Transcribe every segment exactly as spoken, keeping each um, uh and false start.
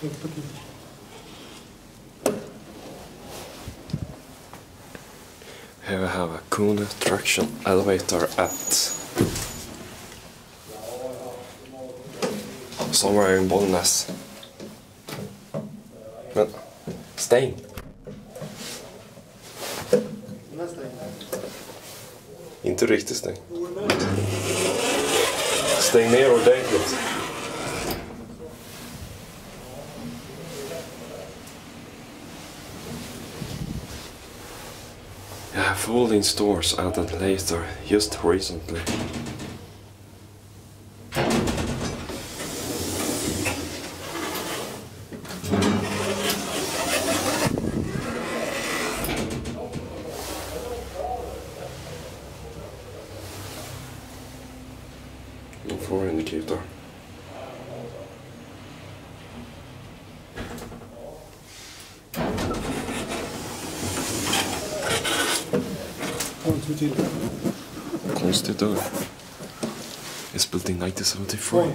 Here we have a KONE Traction elevator at somewhere in Bollnäs. Men, stäng! Inte riktigt stäng. Stäng ner ordentligt. I have folding stores added later, just recently. No floor indicator. Konstigt dörr. It's built in nineteen seventy-three.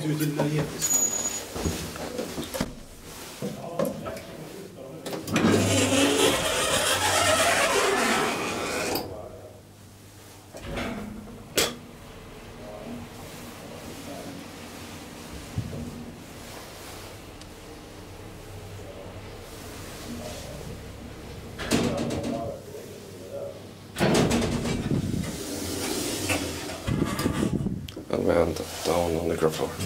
And we end up down on the ground floor.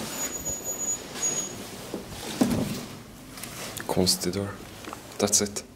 Konstig dörr. That's it.